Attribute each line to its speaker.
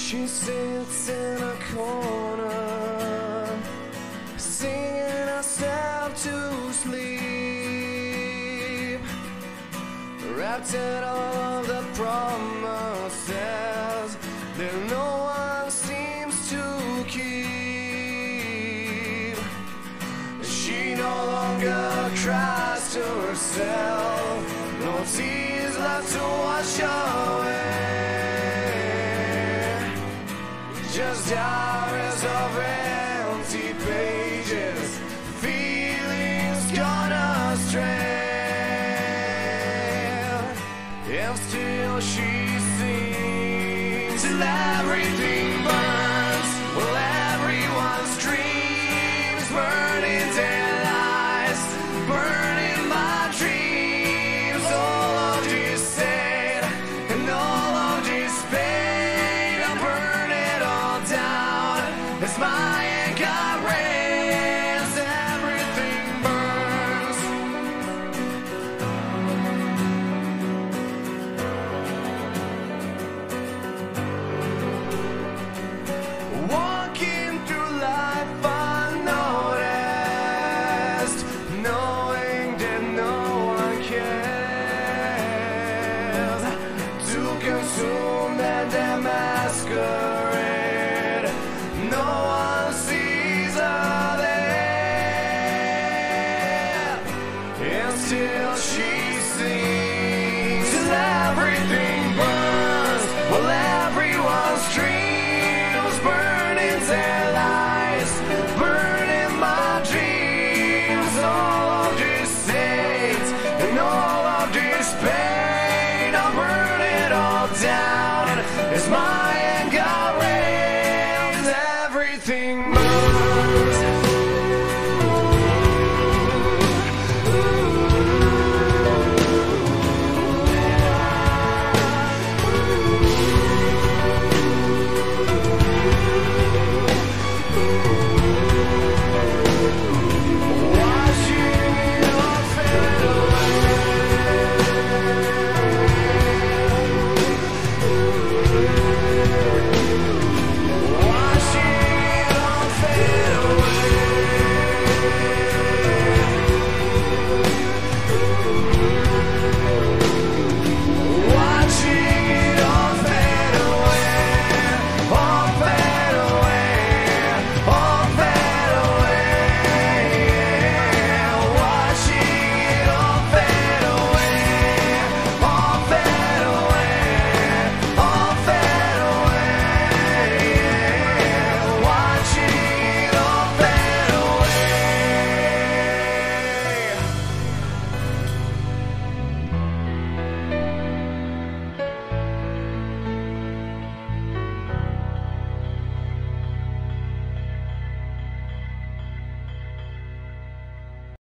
Speaker 1: She sits in a corner, singing herself to sleep, wrapped in all of the promises that no one seems to keep. She no longer cries to herself, no tears left to wash away, just hours of empty pages, feelings gone astray. And still she sings till everything burns. Well, everyone's dreams burning their lives, burning my dreams. All of this hate and all of this pain, I'll burn it all down as my anger rains. Everything burns. Walking through life unnoticed, knowing that no one cares, to consume and masquerade. No one sees her there, and still she sings till everything burns. Well, everyone's dreams burning their lives, burning my dreams. All of this hate and all of this pain, I'll burn it all down as my anger rains. Everything moves.